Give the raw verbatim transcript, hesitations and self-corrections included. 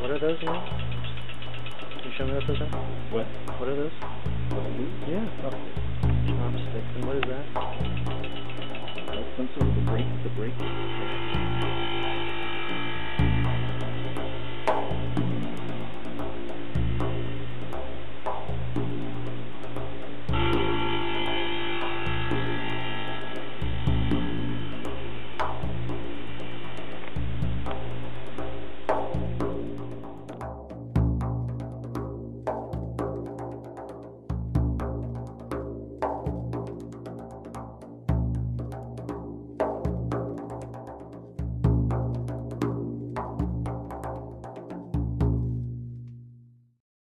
What are those again? Can you show me what those are? What? What are those? What are these? Yeah. Chopsticks. Chopsticks. And what is that? That's some sort of a brake, the brake.